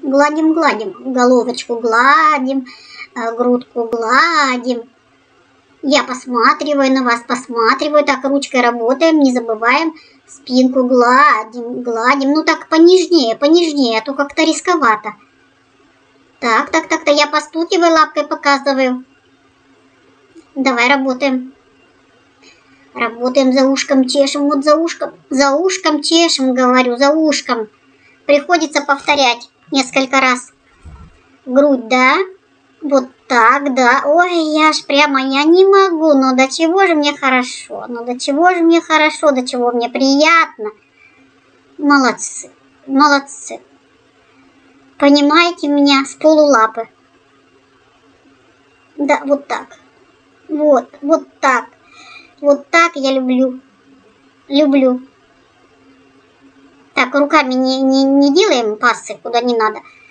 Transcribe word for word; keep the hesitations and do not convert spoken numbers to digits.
Гладим, гладим. Головочку гладим, грудку гладим. Я посматриваю на вас, посматриваю. Так, ручкой работаем, не забываем. Спинку гладим, гладим. Ну так понежнее, понежнее, а то как-то рисковато. Так, так, так, так, я постукиваю, лапкой показываю. Давай работаем. Работаем, за ушком чешем, вот за ушком. За ушком чешем, говорю, за ушком. Приходится повторять несколько раз. Грудь, да? Вот так, да. Ой, я ж прямо, я не могу. Но до чего же мне хорошо? Ну до чего же мне хорошо, до чего мне приятно. Молодцы, молодцы. Понимаете меня с полулапы. Да, вот так. Вот, вот так. Вот так я люблю. Люблю. Так, руками не, не, не делаем пассы, куда не надо.